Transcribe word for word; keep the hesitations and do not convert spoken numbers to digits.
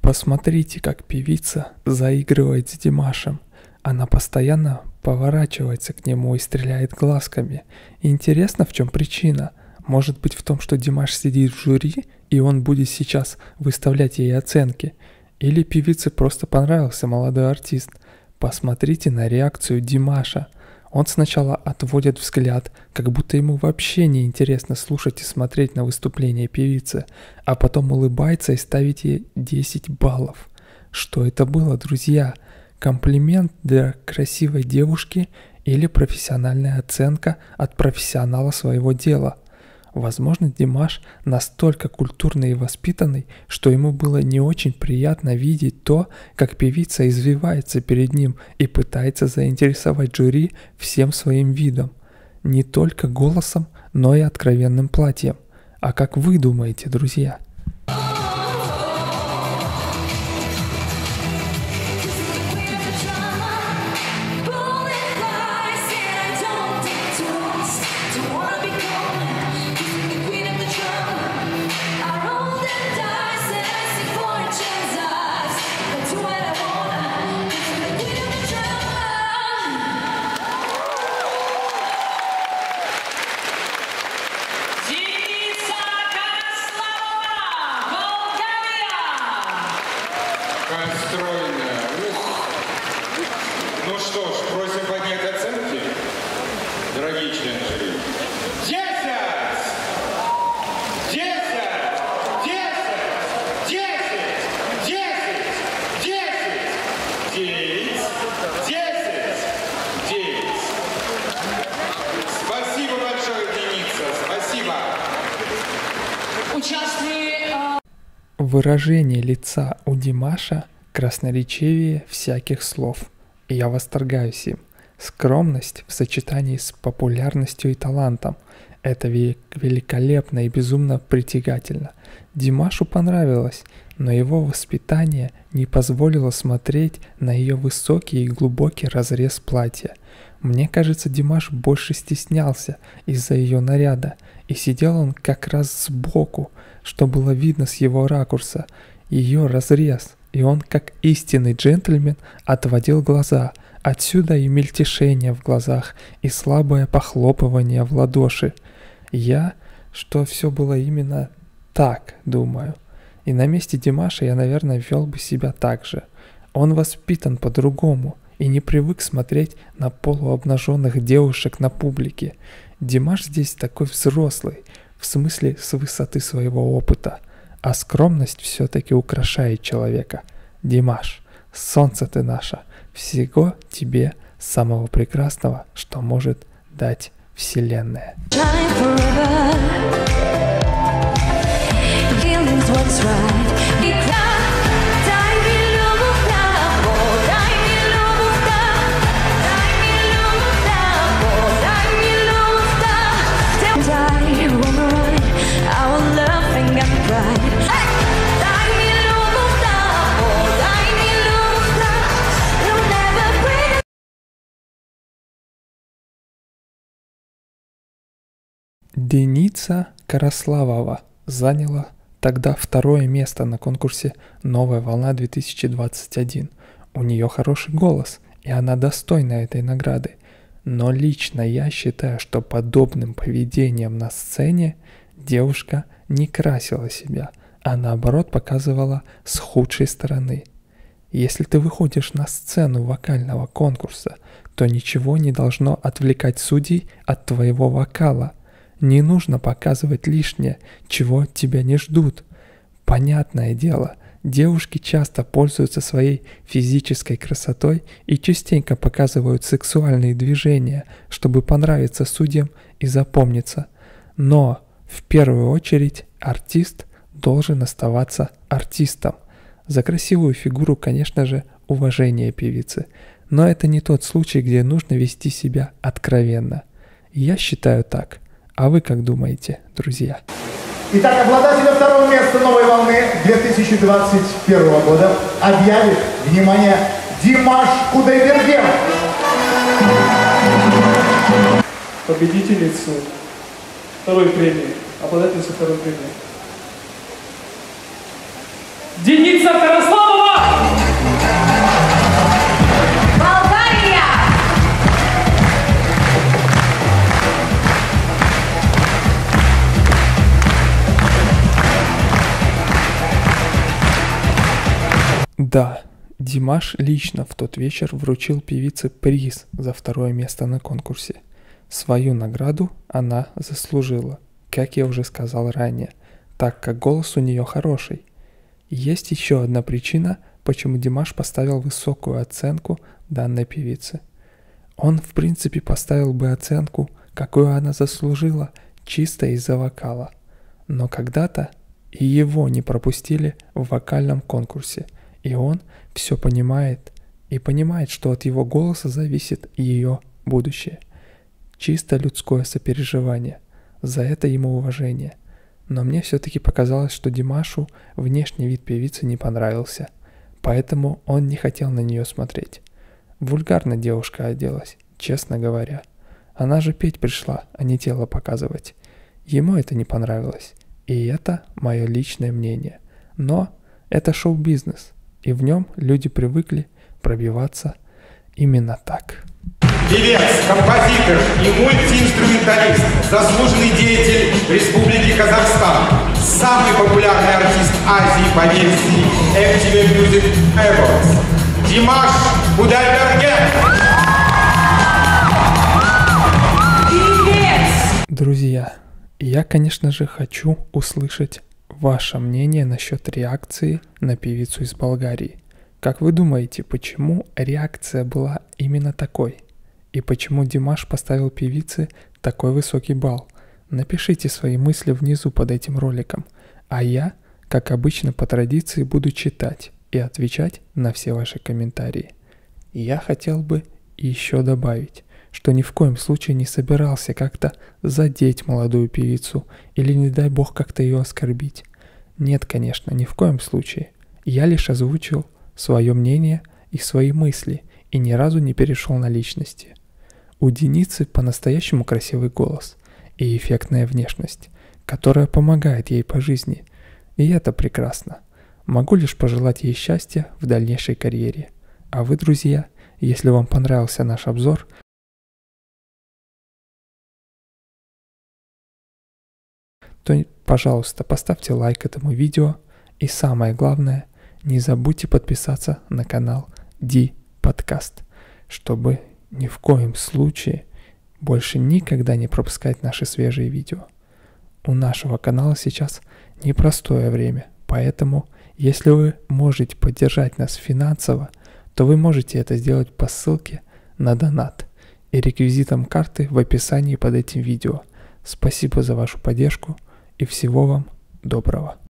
Посмотрите, как певица заигрывает с Димашем. Она постоянно поворачивается к нему и стреляет глазками. И интересно, в чем причина? Может быть в том, что Димаш сидит в жюри, и он будет сейчас выставлять ей оценки? Или певице просто понравился молодой артист? Посмотрите на реакцию Димаша. Он сначала отводит взгляд, как будто ему вообще не интересно слушать и смотреть на выступление певицы, а потом улыбается и ставит ей десять баллов. Что это было, друзья? Комплимент для красивой девушки или профессиональная оценка от профессионала своего дела? Возможно, Димаш настолько культурный и воспитанный, что ему было не очень приятно видеть то, как певица извивается перед ним и пытается заинтересовать жюри всем своим видом. Не только голосом, но и откровенным платьем. А как вы думаете, друзья? Стройная. Ух. Ну что ж, просим поднять оценки, дорогие члены жюри. Десять! Десять! Десять! Десять! Десять! Десять! Девять! Десять! Девять! Спасибо большое, Деница. Спасибо. Участные... Выражение лица у Димаша красноречивее всяких слов. Я восторгаюсь им. Скромность в сочетании с популярностью и талантом. Это великолепно и безумно притягательно. Димашу понравилось, но его воспитание не позволило смотреть на ее высокий и глубокий разрез платья. Мне кажется, Димаш больше стеснялся из-за ее наряда, и сидел он как раз сбоку, что было видно с его ракурса, ее разрез, и он, как истинный джентльмен, отводил глаза. Отсюда и мельтешение в глазах, и слабое похлопывание в ладоши. Я, что все было именно так, думаю. И на месте Димаша я, наверное, вел бы себя так же. Он воспитан по-другому и не привык смотреть на полуобнаженных девушек на публике. Димаш здесь такой взрослый, в смысле с высоты своего опыта. А скромность все-таки украшает человека. Димаш, солнце ты наше, всего тебе самого прекрасного, что может дать Вселенная. Деница Караславова заняла тогда второе место на конкурсе «Новая волна-две тысячи двадцать один». У нее хороший голос, и она достойна этой награды. Но лично я считаю, что подобным поведением на сцене девушка не красила себя, а наоборот показывала с худшей стороны. Если ты выходишь на сцену вокального конкурса, то ничего не должно отвлекать судей от твоего вокала. Не нужно показывать лишнее, чего от тебя не ждут. Понятное дело, девушки часто пользуются своей физической красотой и частенько показывают сексуальные движения, чтобы понравиться судьям и запомниться. Но в первую очередь артист должен оставаться артистом. За красивую фигуру, конечно же, уважение певицы. Но это не тот случай, где нужно вести себя откровенно. Я считаю так. А вы как думаете, друзья? Итак, обладателя второго места «Новой волны» две тысячи двадцать первого года объявит, внимание, Димаш Кудайберген. Победительницу второй премии, обладательницу второй премии. Деница Тараславова! Болгария! Да, Димаш лично в тот вечер вручил певице приз за второе место на конкурсе. Свою награду она заслужила, как я уже сказал ранее, так как голос у нее хороший. Есть еще одна причина, почему Димаш поставил высокую оценку данной певице. Он в принципе поставил бы оценку, какую она заслужила, чисто из-за вокала. Но когда-то и его не пропустили в вокальном конкурсе, и он все понимает и понимает, что от его голоса зависит ее будущее. Чисто людское сопереживание. За это ему уважение. Но мне все-таки показалось, что Димашу внешний вид певицы не понравился, поэтому он не хотел на нее смотреть. Вульгарно девушка оделась, честно говоря. Она же петь пришла, а не тело показывать. Ему это не понравилось, и это мое личное мнение. Но это шоу-бизнес, и в нем люди привыкли пробиваться именно так. Певец, композитор и мультиинструменталист, заслуженный деятель Республики Казахстан, самый популярный артист Азии по версии эм ти ви Music Awards, Димаш Кудайберген. Друзья, я, конечно же, хочу услышать ваше мнение насчет реакции на певицу из Болгарии. Как вы думаете, почему реакция была именно такой? И почему Димаш поставил певице такой высокий балл? Напишите свои мысли внизу под этим роликом, а я, как обычно по традиции, буду читать и отвечать на все ваши комментарии. И я хотел бы еще добавить, что ни в коем случае не собирался как-то задеть молодую певицу или, не дай бог, как-то ее оскорбить. Нет, конечно, ни в коем случае. Я лишь озвучил свое мнение и свои мысли, и ни разу не перешел на личности. У Деницы по-настоящему красивый голос и эффектная внешность, которая помогает ей по жизни, и это прекрасно. Могу лишь пожелать ей счастья в дальнейшей карьере. А вы, друзья, если вам понравился наш обзор, то, пожалуйста, поставьте лайк этому видео, и самое главное, не забудьте подписаться на канал Ди Подкаст, чтобы ни в коем случае больше никогда не пропускать наши свежие видео. У нашего канала сейчас непростое время, поэтому, если вы можете поддержать нас финансово, то вы можете это сделать по ссылке на донат и реквизитам карты в описании под этим видео. Спасибо за вашу поддержку и всего вам доброго.